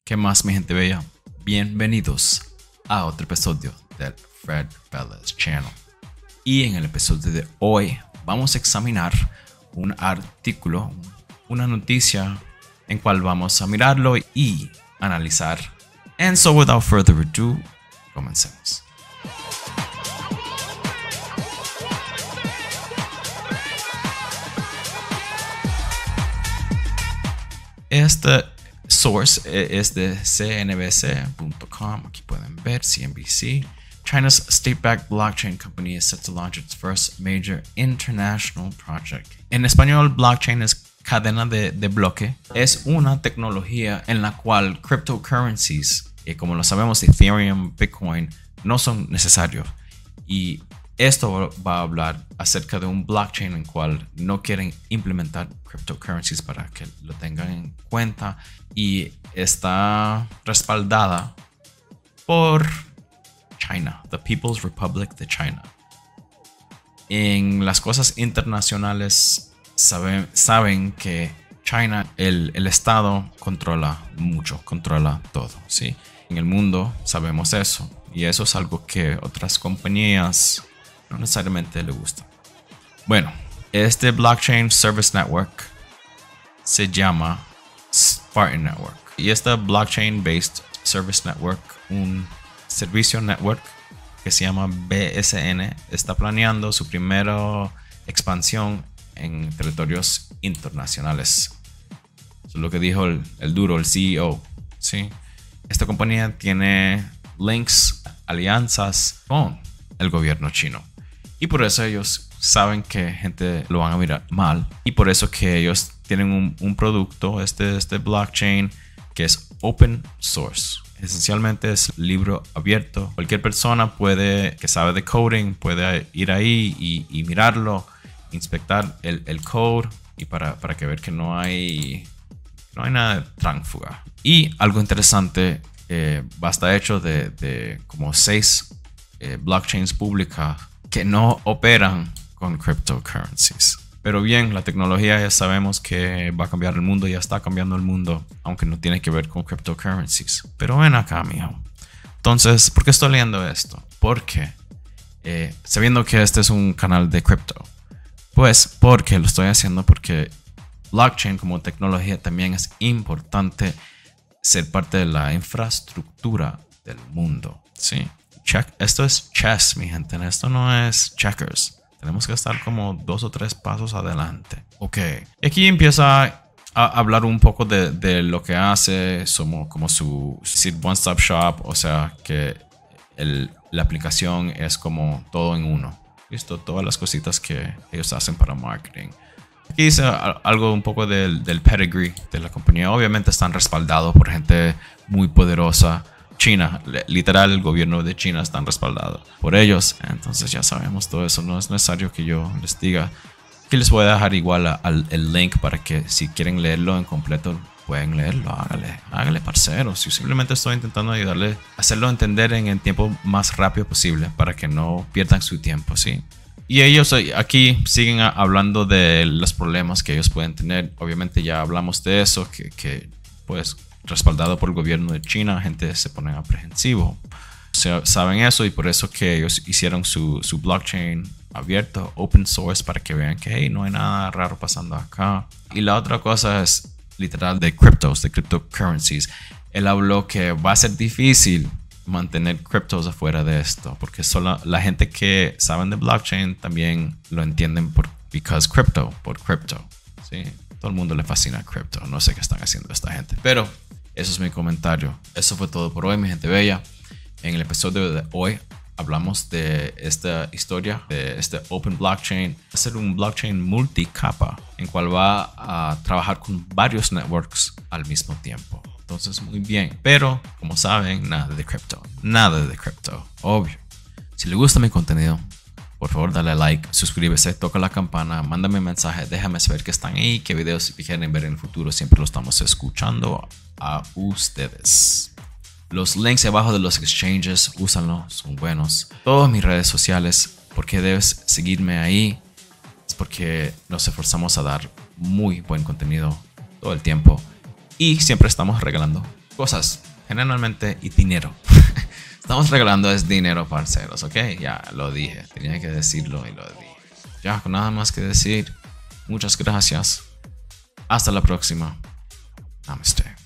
¿Qué más, mi gente bella? Bienvenidos a otro episodio del Fred Bellas Channel. Y en el episodio de hoy vamos a examinar un artículo, una noticia en cual vamos a mirarlo y analizar. And so without further ado, comencemos. Este source es de cnbc.com. Aquí pueden ver CNBC. China's state-backed blockchain company is set to launch its first major international project. En español, blockchain es cadena de bloque. Es una tecnología en la cual cryptocurrencies, como lo sabemos, Ethereum, Bitcoin, no son necesarios. Y esto va a hablar acerca de un blockchain en cual no quieren implementar cryptocurrencies para que lo tengan en cuenta, y está respaldada por China, the People's Republic de China. En las cosas internacionales saben que China, el Estado controla mucho, controla todo, ¿sí? En el mundo sabemos eso, y eso es algo que otras compañías no necesariamente le gusta. Bueno, este Blockchain Service Network se llama Spartan Network. Y esta Blockchain Based Service Network, un servicio network que se llama BSN, está planeando su primera expansión en territorios internacionales. Eso es lo que dijo el duro, el CEO. ¿Sí? Esta compañía tiene links, alianzas con el gobierno chino. Y por eso ellos saben que gente lo van a mirar mal. Y por eso que ellos tienen un producto, este blockchain, que es open source. Esencialmente es libro abierto. Cualquier persona que sabe de coding puede ir ahí y mirarlo, inspectar el code, y para que ver que no hay nada de tránsfuga. Y algo interesante, basta hecho de como 6 blockchains públicas que no operan con cryptocurrencies. Pero bien, la tecnología ya sabemos que va a cambiar el mundo, ya está cambiando el mundo, aunque no tiene que ver con cryptocurrencies. Pero ven acá, mijo. Entonces, ¿por qué estoy leyendo esto? Porque, sabiendo que este es un canal de cripto, pues porque lo estoy haciendo porque blockchain como tecnología también es importante ser parte de la infraestructura del mundo, ¿sí? Esto es chess, mi gente. Esto no es checkers. Tenemos que estar como 2 o 3 pasos adelante. Ok. Y aquí empieza a hablar un poco de lo que hace, como su one-stop shop. O sea, que la aplicación es como todo en uno. ¿Listo? Todas las cositas que ellos hacen para marketing. Aquí dice algo un poco del pedigree de la compañía. Obviamente están respaldados por gente muy poderosa. China, literal, el gobierno de China están respaldados por ellos. Entonces ya sabemos todo eso. No es necesario que yo les diga. Aquí les voy a dejar igual el link para que si quieren leerlo en completo pueden leerlo. Hágale parceros. Yo simplemente estoy intentando ayudarle a hacerlo entender en el tiempo más rápido posible para que no pierdan su tiempo, ¿sí? Y ellos aquí siguen hablando de los problemas que ellos pueden tener. Obviamente ya hablamos de eso, que pues respaldado por el gobierno de China, gente se pone aprensivo. Saben eso, y por eso que ellos hicieron su blockchain abierto, open source, para que vean que hey, no hay nada raro pasando acá. Y la otra cosa es literal de cryptocurrencies. Él habló que va a ser difícil mantener criptos afuera de esto, porque solo la gente que saben de blockchain también lo entienden por crypto, ¿sí? Todo el mundo le fascina cripto. No sé qué están haciendo esta gente, pero eso es mi comentario. Eso fue todo por hoy, mi gente bella. En el episodio de hoy hablamos de esta historia, de este open blockchain. Va a ser un blockchain multicapa en cual va a trabajar con varios networks al mismo tiempo. Entonces, muy bien. Pero, como saben, nada de cripto. Nada de cripto. Obvio. Si le gusta mi contenido, por favor dale like, suscríbese, toca la campana, mándame un mensaje, déjame saber que están ahí, qué videos quieren ver en el futuro. Siempre lo estamos escuchando a ustedes. Los links abajo de los exchanges, úsanlo, son buenos. Todas mis redes sociales, porque debes seguirme ahí, es porque nos esforzamos a dar muy buen contenido todo el tiempo. Y siempre estamos regalando cosas, generalmente, y dinero. Estamos regalando es dinero, parceros, ¿ok? Ya lo dije, tenía que decirlo y lo dije. Ya, con nada más que decir, muchas gracias. Hasta la próxima. Namaste.